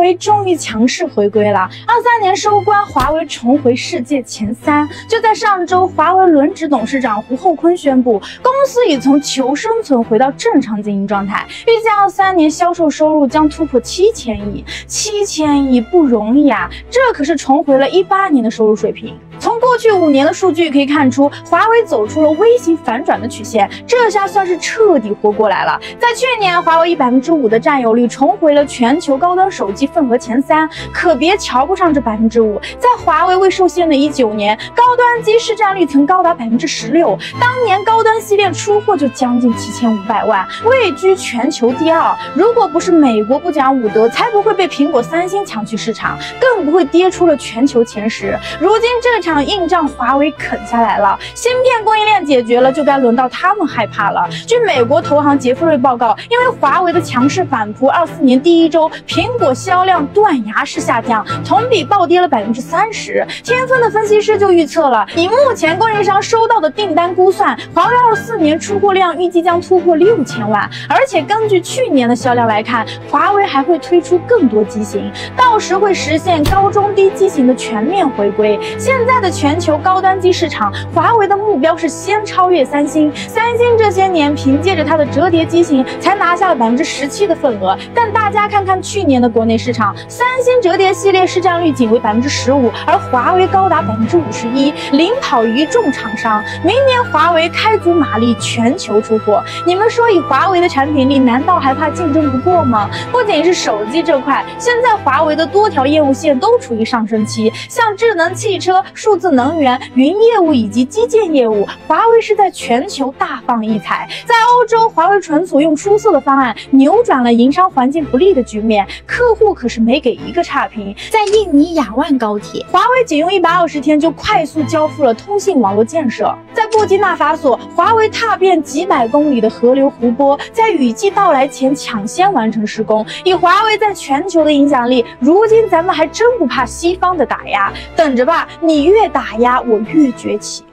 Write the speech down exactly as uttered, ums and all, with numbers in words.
为终于强势回归了。二三年收官，华为重回世界前三。就在上周，华为轮值董事长胡厚昆宣布，公司已从求生存回到正常经营状态，预计二三年销售收入将突破七千亿。七千亿不容易啊，这可是重回了一八年的收入水平。从过去五年的数据可以看出，华为走出了微型反转的曲线，这下算是彻底活过来了。在去年，华为以百分之五的占有率重回了全球高端手机份额前三，可别瞧不上这百分之五。在华为未受限的一九年，高端机市占率曾高达百分之十六，当年高端系列出货就将近七千五百万，位居全球第二。如果不是美国不讲武德，才不会被苹果、三星抢去市场，更不会跌出了全球前十。如今这场硬仗华为啃下来了，芯片供应链解决了，就该轮到他们害怕了。据美国投行杰弗瑞报告，因为华为的强势反扑，二四年第一周苹果销量断崖式下降，同比暴跌了百分之三十。天风的分析师就预测了，以目前供应商收到的订单估算，华为二四年出货量预计将突破六千万，而且根据去年的销量来看，华为还会推出更多机型，到时会实现高中低机型的全面回归。现在的全球高端机市场，华为的目标是先超越三星。三星这些年凭借着它的折叠机型才拿下了百分之十七的份额，但大家看看去年的国内市场，三星折叠系列市占率仅为百分之十五，而华为高达百分之五十一，领跑一众厂商。明年华为开足马力全球出货，你们说以华为的产品力，难道还怕竞争不过吗？不仅是手机这块，现在华为的多条业务线都处于上升期，像智能汽车、数字能源、云业务以及基建业务，华为是在全球大放异彩。在欧洲，华为存储用出色的方案扭转了营商环境不利的局面，客户可是没给一个差评。在印尼雅万高铁，华为仅用一百二十天就快速交付了通信网络建设。在布基纳法索，华为踏遍几百公里的河流湖泊，在雨季到来前抢先完成施工。以华为在全球的影响力，如今咱们还真不怕西方的打压，等着吧，你越打压我越崛起。